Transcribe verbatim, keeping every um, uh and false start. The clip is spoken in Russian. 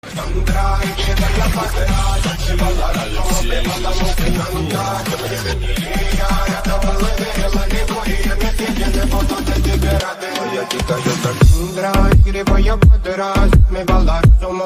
Моя тика, yo tan Indra, y voy a poder hacerme bailar.